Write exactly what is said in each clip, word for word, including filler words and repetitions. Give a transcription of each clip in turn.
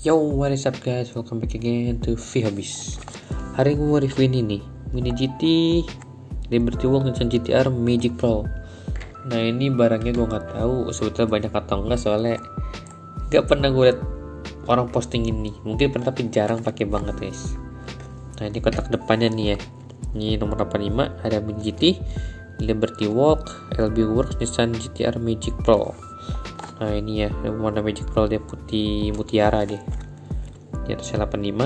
Yo, what is up guys, welcome back again to VHobbies. Hari ini gue mau review ini nih, Mini G T Liberty Walk Nissan G T R Magic Pro. Nah ini barangnya gue nggak tahu sebetulnya banyak atau enggak, soalnya nggak pernah gue liat orang posting ini. Mungkin pernah tapi jarang pakai banget guys. Nah ini kotak depannya nih ya, ini nomor delapan puluh lima, ada Mini G T Liberty Walk L B Works Nissan G T R Magic Pro. Nah ini ya, warna Magic Pro, dia putih mutiara dia. Di atasnya delapan puluh lima.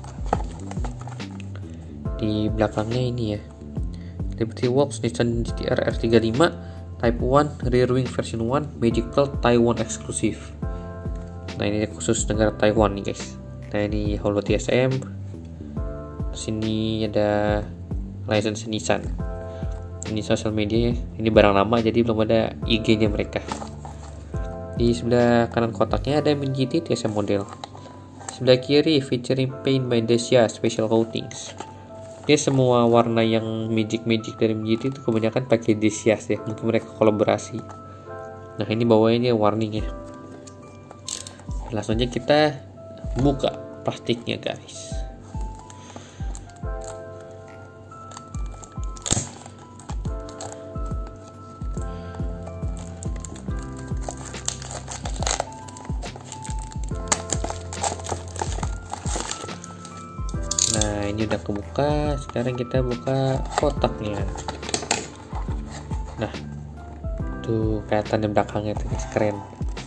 Di belakangnya ini ya, Liberty Walks Nissan G T R R tiga puluh lima Type satu Rear Wing version satu Magic Pro Taiwan eksklusif. Nah ini khusus negara Taiwan nih guys. Nah ini Holo T S M. Sini ada license Nissan. Ini sosial media ya. Ini barang lama jadi belum ada I G-nya mereka. Di sebelah kanan kotaknya ada Mini G T T S M model. Sebelah kiri featuring Paint by Dacia Special Coatings. Ini semua warna yang magic-magic dari Mini G T itu kebanyakan pakai Dacia ya. Mungkin mereka kolaborasi. Nah ini bawahnya warningnya. Langsung aja kita buka plastiknya guys. Nah ini udah kebuka, sekarang kita buka kotaknya. Nah tuh kelihatan di belakangnya tuh keren.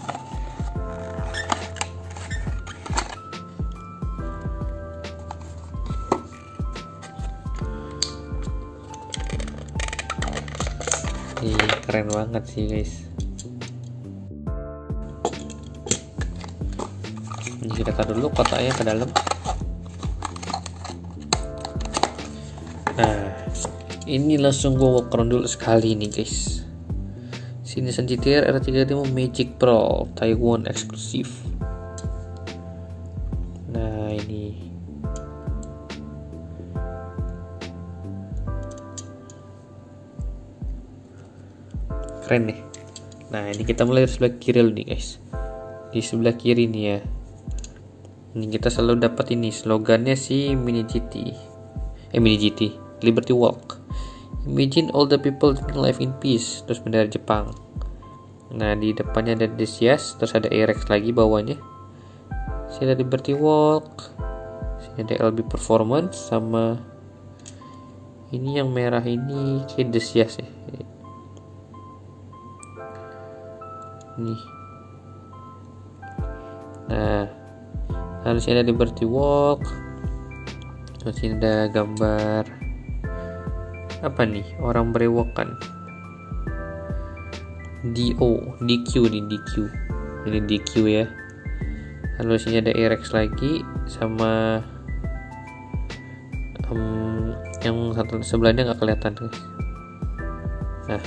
Ini keren banget sih guys. Ini kita taruh dulu kotaknya ke dalam. Nah, ini langsung gue walk around dulu sekali nih guys. Sini Nissan G T R R tiga puluh lima Magic Pro Taiwan eksklusif. Nah ini keren nih. Nah ini kita mulai dari sebelah kiri dulu nih guys. Di sebelah kiri nih ya, ini kita selalu dapat ini slogannya si Mini G T eh Mini G T Liberty Walk, Imagine all the people living life in peace. Terus bendera Jepang. Nah di depannya ada Dacia, terus ada A-Rex lagi bawahnya. Sini ada Liberty Walk, sini ada L B Performance, sama ini yang merah ini kayak Dacia sih. Nih. Nah, lalu sini ada Liberty Walk. Terus sini ada gambar apa nih, orang berewokan. D O, D Q nih, D Q. Ini D Q ya. Lalu sini ada A-Rex lagi sama um, yang satu sebelahnya nggak kelihatan guys. Nah,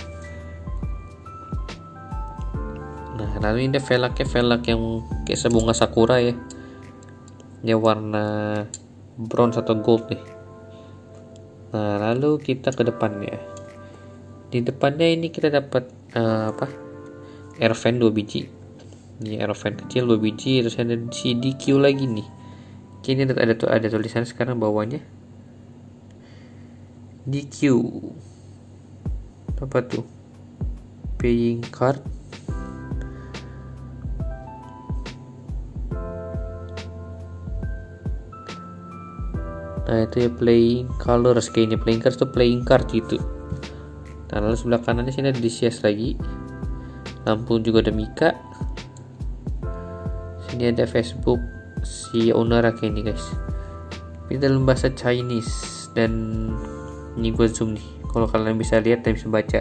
nah lalu ini ada velgnya, velg yang kayak sebunga sakura ya. Dia warna bronze atau gold nih. Nah lalu kita ke depannya. Di depannya ini kita dapat uh, apa? Air fan dua biji. Ini air fan kecil dua biji. Terus ada si D Q lagi nih. Ini ada ada, ada tulisan sekarang bawahnya D Q. Apa tuh? Paying card. Nah itu ya playing colors, kayaknya playing cards tuh playing card gitu. Nah lalu sebelah kanannya sini ada Dacia lagi. Lampu juga ada Mika. Sini ada Facebook si owner kayak ini guys. Ini dalam bahasa Chinese. Dan ini gue zoom nih, kalau kalian bisa lihat dan bisa baca.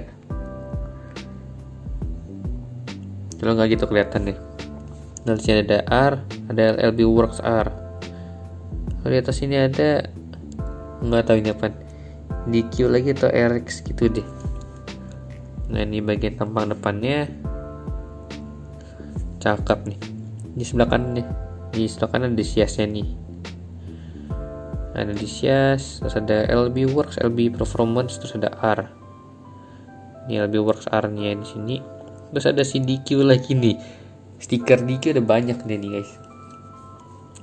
Kalau nggak gitu kelihatan deh. Nah di sini ada R, ada L B Works R. Di atas ini ada, nggak tahu ini apa, D Q lagi atau A-Rex gitu deh. Nah ini bagian tampang depannya, cakep nih. Di sebelah kanan nih, di sebelah kanan ada Dacia nih. Ada Dacia, terus ada L B Works, L B Performance, terus ada R. Ini L B Works R nya di sini. Terus ada si D Q lagi nih. Stiker D Q ada banyak nih, nih guys.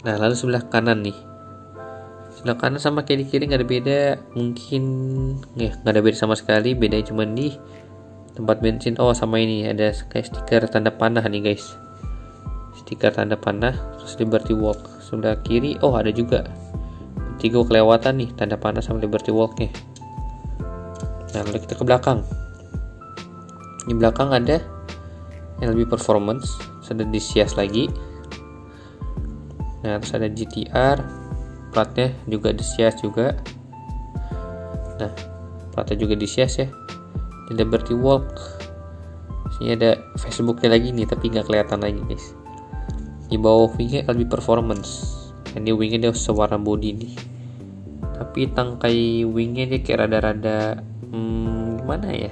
Nah lalu sebelah kanan nih, sebelah kanan sama kayak di kiri nggak ada beda, mungkin ya nggak ada beda sama sekali, bedanya cuma di tempat bensin. Oh sama ini ada kayak stiker tanda panah nih guys, stiker tanda panah, terus Liberty Walk. Sebelah kiri oh ada juga, tiga kelewatan nih tanda panah sama Liberty Walk-nya. Nah lalu kita ke belakang, di belakang ada L B Performance, sudah disias lagi. Nah terus ada G T R, platnya juga disias juga. Nah platnya juga disias ya. Di Liberty Walk sini ada Facebooknya lagi nih, tapi nggak kelihatan lagi guys. Di bawah wingnya L B Performance, ini wingnya dia sewarna body nih, tapi tangkai wingnya dia kayak rada-rada hmm, gimana ya,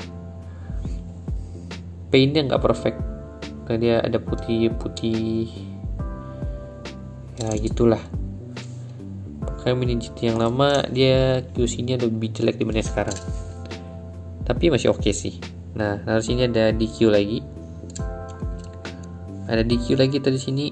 paintnya nggak perfect karena dia ada putih-putih ya gitulah. Kayak Mini G T yang lama dia Q C-nya lebih jelek dibanding sekarang, tapi masih oke okay sih. Nah lalu sini ada D Q lagi, ada D Q lagi tadi sini,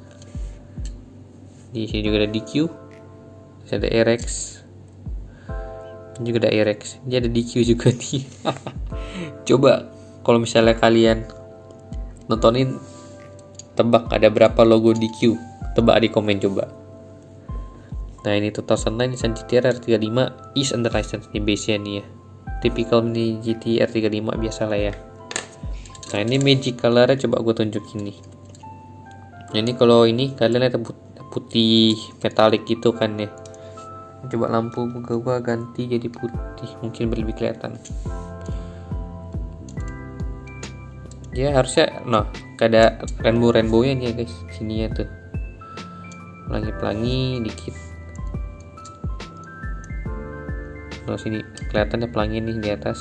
di sini juga ada D Q, ada R X, juga ada R X, ini ada D Q juga nih. Coba kalau misalnya kalian nontonin, tebak ada berapa logo D Q, tebak di komen coba. Nah ini dua ribu sembilan Nissan G T R R tiga puluh lima is under license, ini base-nya nih ya, typical Mini G T R tiga puluh lima biasa lah ya. Nah ini magic color-nya coba gue tunjukin nih. Nah, ini kalau ini kalian lihat putih metalik gitu kan ya, coba lampu gue ganti jadi putih, mungkin lebih kelihatan ya harusnya. Nah ada rainbow rainbow nya nih ya guys, sini ya tuh pelangi-pelangi dikit. Nah sini kelihatannya pelangi nih di atas.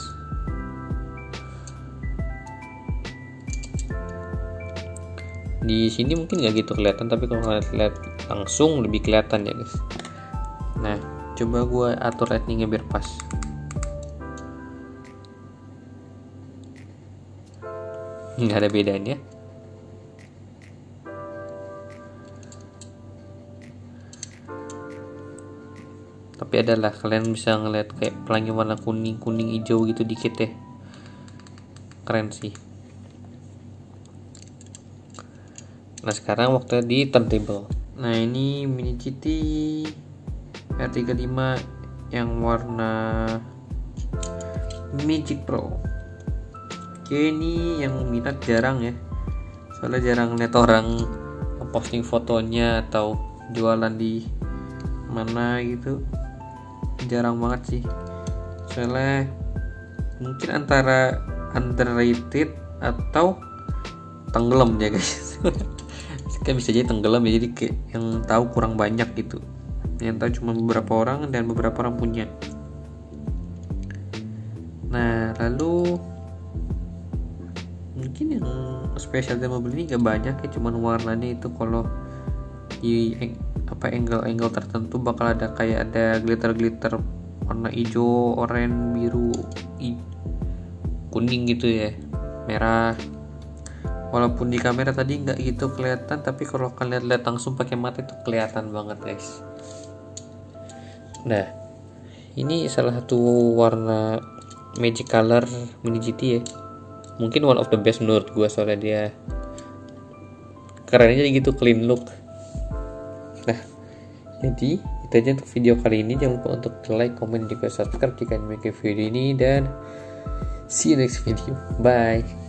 Di sini mungkin nggak gitu kelihatan, tapi kalau kalian lihat langsung lebih kelihatan ya guys. Nah coba gue atur lightingnya biar pas. Nggak ada bedanya. Tapi adalah kalian bisa ngeliat kayak pelangi warna kuning kuning hijau gitu dikit ya, keren sih. Nah sekarang waktunya di turntable. Nah ini Mini G T R tiga puluh lima yang warna Magic Pro. Oke ini yang minat jarang ya, soalnya jarang lihat orang posting fotonya atau jualan di mana gitu, jarang banget sih. Soalnya mungkin antara underrated atau tenggelam ya guys. Kan bisa jadi tenggelam ya, jadi kayak yang tahu kurang banyak gitu, yang tahu cuma beberapa orang dan beberapa orang punya. Nah lalu mungkin yang spesial dari mobil ini gak banyak ya, cuman warnanya itu kalau di apa angle-angle tertentu bakal ada kayak ada glitter-glitter warna hijau, oranye, biru, kuning gitu ya, merah. Walaupun di kamera tadi nggak gitu kelihatan, tapi kalau kalian lihat langsung pakai mata itu kelihatan banget guys. Nah ini salah satu warna magic color Mini G T ya, mungkin one of the best menurut gue, soalnya dia kerennya gitu, clean look. Nah jadi itu aja untuk video kali ini. Jangan lupa untuk like, comment, juga subscribe jika memiliki video ini, dan see you next video. Bye.